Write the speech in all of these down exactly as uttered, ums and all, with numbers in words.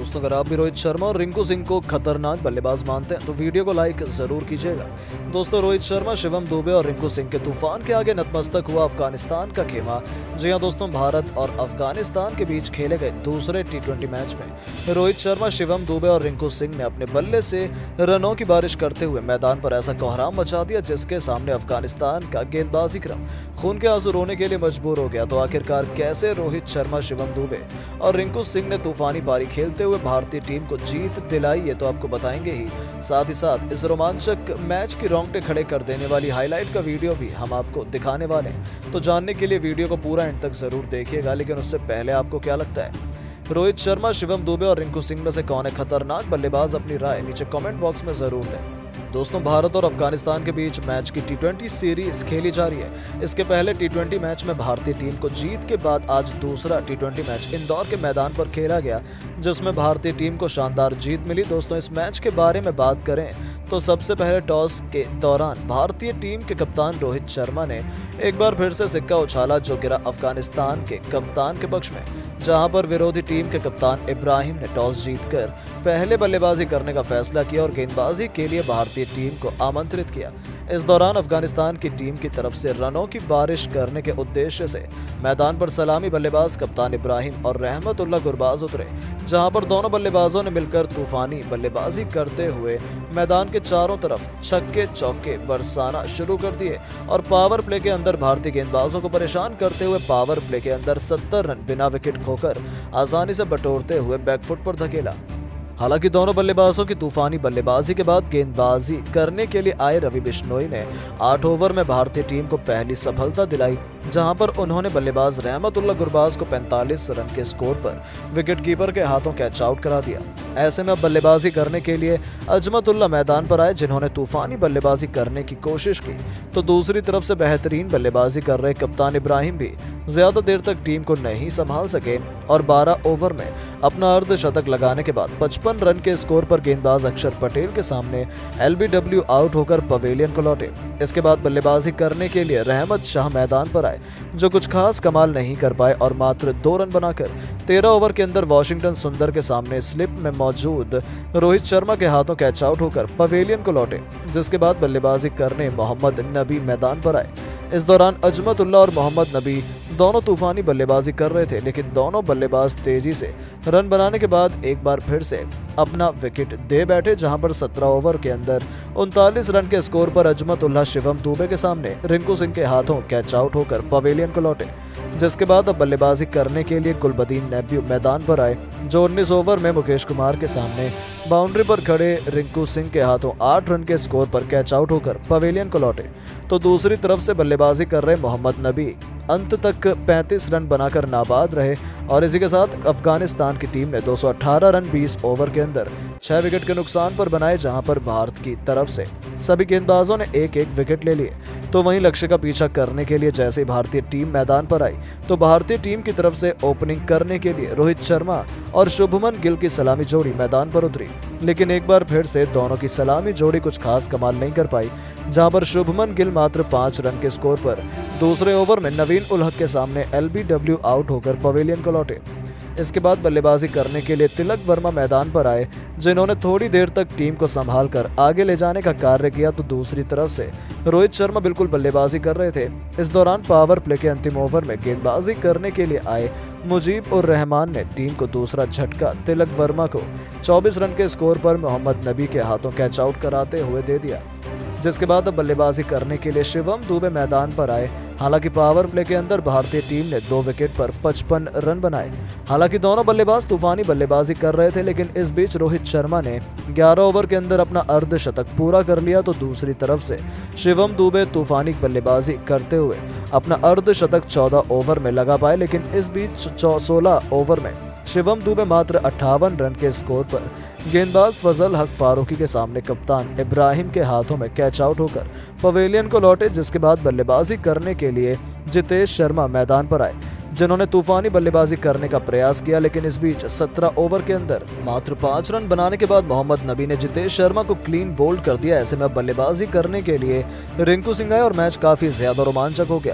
दोस्तों, अगर आप भी रोहित शर्मा और रिंकू सिंह को खतरनाक बल्लेबाज मानते हैं तो वीडियो को लाइक जरूर कीजिएगा। दोस्तों, रोहित शर्मा, शिवम दुबे और रिंकू सिंह के तूफान के आगे नतमस्तक हुआ अफगानिस्तान का खेमा। जी हां दोस्तों, भारत और अफगानिस्तान के बीच खेले गए दूसरे टी ट्वेंटी मैच में रोहित शर्मा, शिवम दुबे और रिंकू सिंह ने अपने बल्ले से रनों की बारिश करते हुए मैदान पर ऐसा कोहराम मचा दिया जिसके सामने अफगानिस्तान का गेंदबाजी क्रम खून के आंसू रोने के लिए मजबूर हो गया। तो आखिरकार कैसे रोहित शर्मा, शिवम दुबे और रिंकू सिंह ने तूफानी पारी खेलते हुए भारतीय टीम को जीत दिलाई, ये तो आपको बताएंगे ही। साथ ही साथ इस रोमांचक मैच की रोंगटे खड़े कर देने वाली हाईलाइट का वीडियो भी हम आपको दिखाने वाले हैं। तो जानने के लिए वीडियो को पूरा एंड तक जरूर देखिएगा। लेकिन उससे पहले आपको क्या लगता है, रोहित शर्मा, शिवम दुबे और रिंकू सिंह में से कौन है खतरनाक बल्लेबाज? अपनी राय नीचे कमेंट बॉक्स में जरूर दें। दोस्तों, भारत और अफगानिस्तान के बीच मैच की टी ट्वेंटी सीरीज खेली जा रही है। इसके पहले टी ट्वेंटी मैच में भारतीय टीम को जीत के बाद आज दूसरा टी ट्वेंटी मैच इंदौर के मैदान पर खेला गया, जिसमें भारतीय टीम को शानदार जीत मिली। दोस्तों, इस मैच के बारे में बात करें तो सबसे पहले टॉस के दौरान भारतीय टीम के कप्तान रोहित शर्मा ने एक बार फिर से सिक्का उछाला, जो गिरा अफगानिस्तान के कप्तान के पक्ष में, जहां पर विरोधी टीम के कप्तान इब्राहिम ने टॉस जीतकर पहले बल्लेबाजी करने का फैसला किया और गेंदबाजी के लिए भारतीय टीम को आमंत्रित किया। इस दौरान अफगानिस्तान की टीम की तरफ से रनों की बारिश करने के उद्देश्य से मैदान पर सलामी बल्लेबाज कप्तान इब्राहिम और रहमतुल्लाह गुरबाज उतरे, जहां पर दोनों बल्लेबाजों ने मिलकर तूफानी बल्लेबाजी करते हुए मैदान के चारों तरफ छक्के चौके बरसाना शुरू कर दिए और पावर प्ले के अंदर भारतीय गेंदबाजों को परेशान करते हुए पावर प्ले के अंदर सत्तर रन बिना विकेट खोकर आसानी से बटोरते हुए बैकफुट पर धकेला। हालांकि दोनों बल्लेबाजों की तूफानी बल्लेबाजी के बाद गेंदबाजी करने के लिए आए रवि बिश्नोई ने आठ ओवर में भारतीय टीम को पहली सफलता दिलाई, जहां पर उन्होंने बल्लेबाज रहमतुल्लाह गुरबाज को पैंतालीस रन के स्कोर पर विकेटकीपर के हाथों कैच आउट करा दिया। ऐसे में अब बल्लेबाजी करने के लिए अजमतुल्लाह मैदान पर आए, जिन्होंने तूफानी बल्लेबाजी करने की कोशिश की। तो दूसरी तरफ से बेहतरीन बल्लेबाजी कर रहे कप्तान इब्राहिम भी ज्यादा देर तक टीम को नहीं संभाल सके और बारह ओवर में अपना अर्धशतक लगाने के बाद पचपन रन के स्कोर पर गेंदबाज अक्षर पटेल के सामने एलबीडब्ल्यू आउट होकर पवेलियन को लौटे। इसके बाद बल्लेबाजी करने के लिए रहमत शाह मैदान पर आए, जो कुछ खास कमाल नहीं कर पाए और मात्र दो रन बनाकर तेरह ओवर के अंदर वॉशिंगटन सुंदर के सामने स्लिप में मौजूद रोहित शर्मा के हाथों कैच आउट होकर पवेलियन को लौटे। जिसके बाद बल्लेबाजी करने मोहम्मद नबी मैदान पर आए। इस दौरान अजमतुल्लाह और मोहम्मद नबी दोनों तूफानी बल्लेबाजी कर रहे थे, लेकिन दोनों बल्लेबाज तेजी से रन बनाने के बाद एक बार फिर से अपना विकेट दे बैठे, जहां पर सत्रह ओवर के अंदर उनतालीस रन के स्कोर पर अजमतुल्लाह शिवम दुबे के सामने रिंकू सिंह के हाथों कैच आउट होकर पवेलियन को लौटे। जिसके बाद अब बल्लेबाजी करने के लिए कुलबदीन नेब्यू मैदान पर आए, जो उन्नीस ओवर में मुकेश कुमार के सामने बाउंड्री पर खड़े रिंकू सिंह के हाथों आठ रन के स्कोर पर कैच आउट होकर पवेलियन को लौटे। तो दूसरी तरफ से बल्लेबाजी कर रहे मोहम्मद नबी अंत तक पैंतीस रन बनाकर नाबाद रहे और इसी के साथ अफगानिस्तान की टीम ने दो सौ अठारह रन बीस ओवर के अंदर छह विकेट के नुकसान पर बनाए, जहां पर भारत की तरफ से सभी गेंदबाजों ने एक एक विकेट ले लिए। तो वहीं लक्ष्य का पीछा करने के लिए जैसे भारतीय टीम मैदान पर आई तो भारतीय टीम की तरफ से ओपनिंग करने के लिए रोहित शर्मा और शुभमन गिल की सलामी जोड़ी मैदान पर उतरी, लेकिन एक बार फिर से दोनों की सलामी जोड़ी कुछ खास कमाल नहीं कर पाई, जहां पर शुभमन गिल मात्र पांच रन के स्कोर पर दूसरे ओवर में नवीन उल हक के सामने एलबीडब्ल्यू आउट होकर पवेलियन को लौटे। इसके बाद बल्लेबाजी करने के लिए तिलक वर्मा मैदान पर आए, जिन्होंने थोड़ी देर तक टीम को संभालकर आगे ले जाने का कार्य किया। तो दूसरी तरफ से रोहित शर्मा बिल्कुल बल्लेबाजी कर रहे थे। इस दौरान पावर प्ले के अंतिम ओवर में गेंदबाजी करने के लिए आए मुजीब उर रहमान ने टीम को दूसरा झटका तिलक वर्मा को चौबीस रन के स्कोर पर मोहम्मद नबी के हाथों कैच आउट कराते हुए दे दिया। जिसके बाद अब बल्लेबाजी करने के लिए शिवम दुबे मैदान पर आए। हालांकि पावर प्ले के अंदर भारतीय टीम ने दो विकेट पर पचपन रन बनाए। हालांकि दोनों बल्लेबाज तूफानी बल्लेबाजी कर रहे थे, लेकिन इस बीच रोहित शर्मा ने ग्यारह ओवर के अंदर अपना अर्धशतक पूरा कर लिया। तो दूसरी तरफ से शिवम दुबे तूफानी बल्लेबाजी करते हुए अपना अर्धशतक चौदह ओवर में लगा पाए, लेकिन इस बीच सोलह ओवर में शिवम दुबे मात्र अट्ठावन रन के स्कोर पर गेंदबाज फजल हक फारूकी के सामने कप्तान इब्राहिम के हाथों में कैच आउट होकर पवेलियन को लौटे। जिसके बाद बल्लेबाजी करने के लिए जितेश शर्मा मैदान पर आए, जिन्होंने तूफानी बल्लेबाजी करने का प्रयास किया, लेकिन इस बीच सत्रह ओवर के अंदर मात्र पांच रन बनाने के बाद मोहम्मद नबी ने जितेश शर्मा को क्लीन बोल्ड कर दिया। ऐसे में बल्लेबाजी करने के लिए रिंकू सिंह आए और मैच काफी ज्यादा रोमांचक हो गया,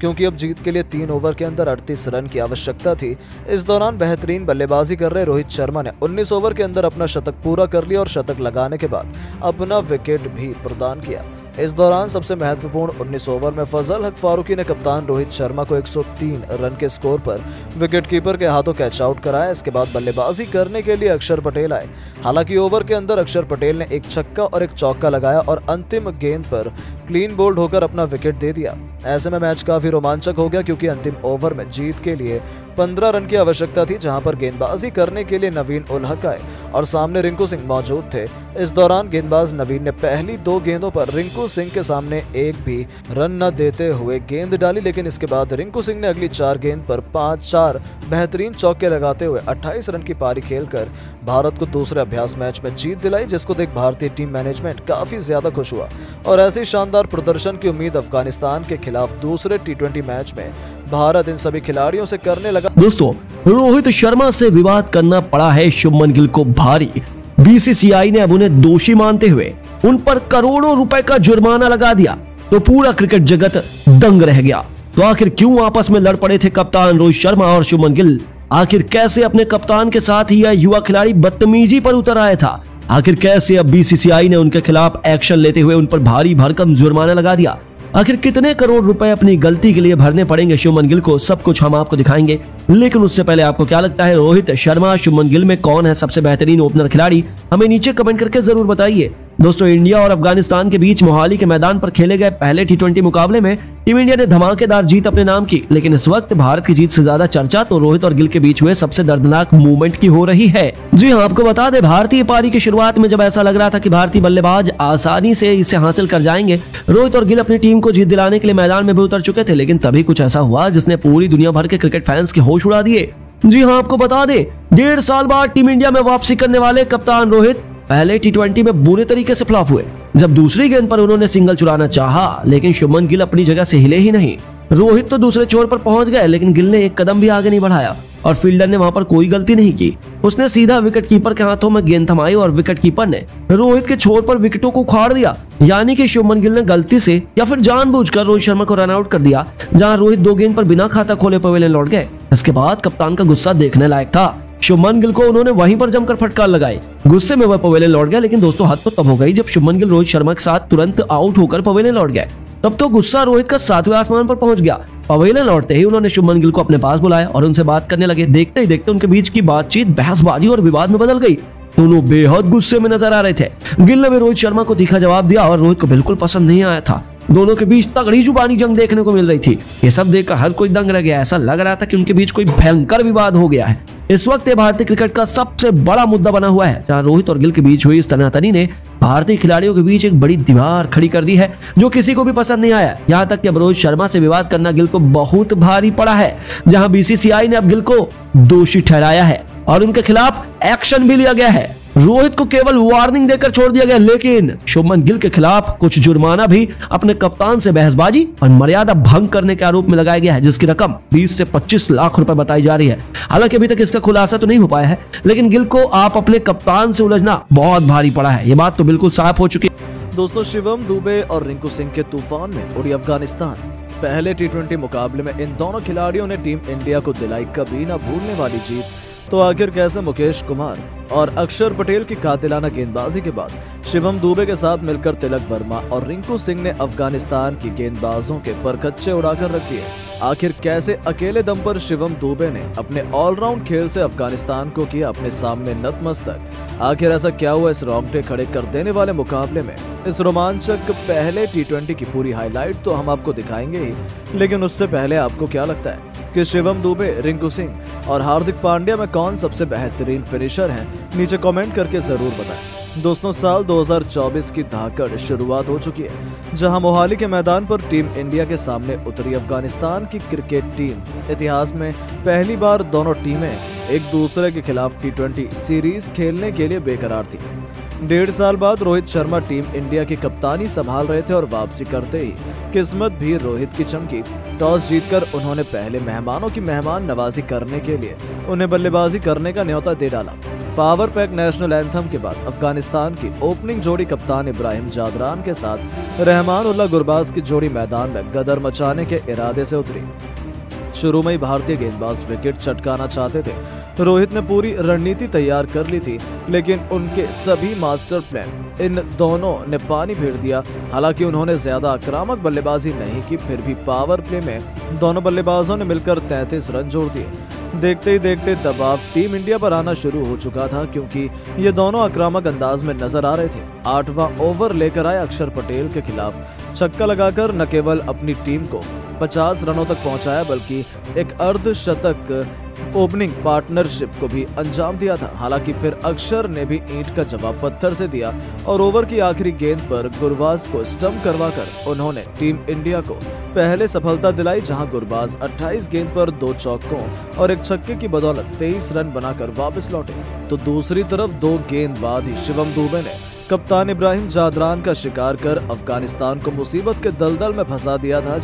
क्योंकि अब जीत के लिए तीन ओवर के अंदर अड़तीस रन की आवश्यकता थी। इस दौरान बेहतरीन बल्लेबाजी कर रहे रोहित शर्मा ने उन्नीस ओवर के अंदर अपना शतक पूरा कर लिया और शतक लगाने के बाद अपना विकेट भी प्रदान किया। इस दौरान सबसे महत्वपूर्ण उन्नीस ओवर में फजल हक फारूकी ने कप्तान रोहित शर्मा को एक सौ तीन रन के स्कोर पर विकेटकीपर के हाथों कैच आउट कराया। इसके बाद बल्लेबाजी करने के लिए अक्षर पटेल आए। हालांकि ओवर के अंदर अक्षर पटेल ने एक छक्का और एक चौका लगाया और अंतिम गेंद पर क्लीन बोल्ड होकर अपना विकेट दे दिया। ऐसे में मैच काफी रोमांचक हो गया क्योंकि अंतिम ओवर में जीत के लिए पंद्रह रन की आवश्यकता थी, जहां पर गेंदबाजी करने के लिए नवीन उल हक आए और सामने रिंकू सिंह मौजूद थे। इस दौरान गेंदबाज नवीन ने पहली दो गेंदों पर रिंकू सिंह के सामने एक भी रन न देते हुए गेंद डाली, लेकिन इसके बाद रिंकू सिंह ने अगली चार गेंद पर पांच चार बेहतरीन चौके लगाते हुए अट्ठाईस रन की पारी खेलकर भारत को दूसरे अभ्यास मैच में जीत दिलाई, जिसको देख भारतीय टीम मैनेजमेंट काफी ज्यादा खुश हुआ और ऐसे शानदार प्रदर्शन की उम्मीद अफगानिस्तान के खिलाफ दूसरे टी ट्वेंटी मैच में भारत इन सभी खिलाड़ियों से करने लगा। दोस्तों, रोहित शर्मा से विवाद करना पड़ा है शुभमन गिल को भारी। बीसीसीआई ने अब उन्हें दोषी मानते हुए उन पर करोड़ों रुपए का जुर्माना लगा दिया, तो पूरा क्रिकेट जगत दंग रह गया। तो आखिर क्यों आपस में लड़ पड़े थे कप्तान रोहित शर्मा और शुभमन गिल? आखिर कैसे अपने कप्तान के साथ ही यह युवा खिलाड़ी बदतमीजी पर उतर आया था? आखिर कैसे अब बीसीसीआई ने उनके खिलाफ एक्शन लेते हुए उन पर भारी भरकम जुर्माना लगा दिया? आखिर कितने करोड़ रुपए अपनी गलती के लिए भरने पड़ेंगे शुभमन गिल को? सब कुछ हम आपको दिखाएंगे, लेकिन उससे पहले आपको क्या लगता है, रोहित शर्मा शुभमन गिल में कौन है सबसे बेहतरीन ओपनर खिलाड़ी? हमें नीचे कमेंट करके जरूर बताइए। दोस्तों, इंडिया और अफगानिस्तान के बीच मोहाली के मैदान पर खेले गए पहले टी ट्वेंटी मुकाबले में टीम इंडिया ने धमाकेदार जीत अपने नाम की, लेकिन इस वक्त भारत की जीत से ज्यादा चर्चा तो रोहित और गिल के बीच हुए सबसे दर्दनाक मूवमेंट की हो रही है। जी हाँ, आपको बता दें, भारतीय पारी की शुरुआत में जब ऐसा लग रहा था कि भारतीय बल्लेबाज आसानी से इसे हासिल कर जाएंगे, रोहित और गिल अपनी टीम को जीत दिलाने के लिए मैदान में भी उतर चुके थे, लेकिन तभी कुछ ऐसा हुआ जिसने पूरी दुनिया भर के क्रिकेट फैंस के होश उड़ा दिए। जी हाँ, आपको बता दें, डेढ़ साल बाद टीम इंडिया में वापसी करने वाले कप्तान रोहित पहले टी ट्वेंटी में बुरे तरीके से फ्लॉप हुए। जब दूसरी गेंद पर उन्होंने सिंगल चुराना चाहा, लेकिन शुभमन गिल अपनी जगह से हिले ही नहीं। रोहित तो दूसरे छोर पर पहुंच गए, लेकिन गिल ने एक कदम भी आगे नहीं बढ़ाया और फील्डर ने वहां पर कोई गलती नहीं की। उसने सीधा विकेट कीपर के हाथों में गेंद थमाई और विकेट कीपर ने रोहित के छोर पर विकेटों को उखाड़ दिया। यानी कि शुभमन गिल ने गलती से या फिर जानबूझकर रोहित शर्मा को रन आउट कर दिया, जहां रोहित दो गेंद पर बिना खाता खोले पवेलियन लौट गए। इसके बाद कप्तान का गुस्सा देखने लायक था। शुभमन गिल को उन्होंने वहीं पर जमकर फटकार लगाई। गुस्से में वह पवेलियन लौट गया, लेकिन दोस्तों हद तो तब हो गई जब शुभमन गिल रोहित शर्मा के साथ तुरंत आउट होकर पवेलियन लौट गए। तब तो गुस्सा रोहित का सातवें आसमान पर पहुंच गया। पवेलियन लौटते ही उन्होंने शुभमन गिल को अपने पास बुलाया और उनसे बात करने लगे। देखते ही देखते उनके बीच की बातचीत बहसबाजी और विवाद में बदल गई। दोनों बेहद गुस्से में नजर आ रहे थे। गिल ने भी रोहित शर्मा को तीखा जवाब दिया और रोहित को बिल्कुल पसंद नहीं आया था। दोनों के बीच तगड़ी जुबानी जंग देखने को मिल रही थी। ये सब देखकर हर कोई दंग रह गया। ऐसा लग रहा था कि उनके बीच कोई भयंकर विवाद हो गया है। इस वक्त ये भारतीय क्रिकेट का सबसे बड़ा मुद्दा बना हुआ है, जहां रोहित और गिल के बीच हुई इस तनातनी ने भारतीय खिलाड़ियों के बीच एक बड़ी दीवार खड़ी कर दी है, जो किसी को भी पसंद नहीं आया। यहाँ तक कि अब रोहित शर्मा से विवाद करना गिल को बहुत भारी पड़ा है, जहां बीसीसीआई ने अब गिल को दोषी ठहराया है और उनके खिलाफ एक्शन भी लिया गया है। रोहित को केवल वार्निंग देकर छोड़ दिया गया, लेकिन शुभमन गिल के खिलाफ कुछ जुर्माना भी अपने कप्तान से बहसबाजी और मर्यादा भंग करने के आरोप में लगाया गया है, जिसकी रकम बीस से पच्चीस लाख रुपए बताई जा रही है। हालांकि अभी तक इसका खुलासा तो नहीं हो पाया है, लेकिन गिल को आप अपने कप्तान से उलझना बहुत भारी पड़ा है। ये बात तो बिल्कुल साफ हो चुकी है। दोस्तों, शिवम दुबे और रिंकू सिंह के तूफान में उड़ी अफगानिस्तान। पहले टी ट्वेंटी मुकाबले में इन दोनों खिलाड़ियों ने टीम इंडिया को दिलाई कभी न भूलने वाली जीत। तो आखिर कैसे मुकेश कुमार और अक्षर पटेल की कातिलाना गेंदबाजी के बाद शिवम दुबे के साथ मिलकर तिलक वर्मा और रिंकू सिंह ने अफगानिस्तान की गेंदबाजों के परखच्चे उड़ाकर रख दिए। आखिर कैसे अकेले दम पर शिवम दुबे ने अपने ऑलराउंड खेल से अफगानिस्तान को किया अपने सामने नतमस्तक? आखिर ऐसा क्या हुआ इस रोंगटे खड़े कर देने वाले मुकाबले में? इस रोमांचक पहले टी ट्वेंटी की पूरी हाईलाइट तो हम आपको दिखाएंगे ही, लेकिन उससे पहले आपको क्या लगता है कि शिवम दुबे, रिंकू सिंह और हार्दिक पांड्या में कौन सबसे बेहतरीन फिनिशर हैं? नीचे कमेंट करके जरूर बताएं। दोस्तों, साल दो हज़ार चौबीस की धाकड़ शुरुआत हो चुकी है, जहां मोहाली के मैदान पर टीम इंडिया के सामने उतरी अफगानिस्तान की क्रिकेट टीम। इतिहास में पहली बार दोनों टीमें एक दूसरे के खिलाफ टी ट्वेंटी सीरीज खेलने के लिए बेकरार थी। डेढ़ साल बाद रोहित शर्मा टीम इंडिया की कप्तानी संभाल रहे थे और वापसी करते ही किस्मत भी रोहित की चमकी। टॉस जीतकर उन्होंने पहले मेहमानों की मेहमान नवाजी करने के लिए उन्हें बल्लेबाजी करने का न्योता दे डाला। पावर पैक नेशनल एंथम के बाद अफगानिस्तान की ओपनिंग जोड़ी कप्तान इब्राहिम जादरान के साथ रहमान उल्लाह गुरबाज की जोड़ी मैदान में गदर मचाने के इरादे से उतरी। शुरू में ही भारतीय गेंदबाज विकेट चटकाना चाहते थे। रोहित ने पूरी रणनीति तैयार कर ली थी, लेकिन उनके सभी मास्टर प्लान इन दोनों ने पानी फेर दिया। हालांकि उन्होंने ज्यादा आक्रामक बल्लेबाजी नहीं की, फिर भी पावर प्ले में दोनों बल्लेबाजों ने मिलकर तैंतीस रन जोड़ दिए। देखते ही देखते दबाव टीम इंडिया पर आना शुरू हो चुका था, क्योंकि ये दोनों आक्रामक अंदाज में नजर आ रहे थे। आठवां ओवर लेकर आए अक्षर पटेल के खिलाफ छक्का लगाकर न केवल अपनी टीम को पचास रनों तक पहुंचाया, बल्कि एक अर्धशतक ओपनिंग पार्टनरशिप को भी अंजाम दिया था। हालांकि फिर अक्षर ने भी ईंट का जवाब पत्थर से दिया और ओवर की आखिरी गेंद पर गुरबाज को स्टंप करवाकर उन्होंने टीम इंडिया को पहले सफलता दिलाई, जहां गुरबाज अट्ठाईस गेंद पर दो चौकों और एक छक्के की बदौलत तेईस रन बनाकर वापस लौटे। तो दूसरी तरफ दो गेंद बाद ही शिवम दुबे ने कप्तान इब्राहिम जादरान का शिकार कर अफगानिस्तान को मुसीबत के दलदल में फंसा दिया था।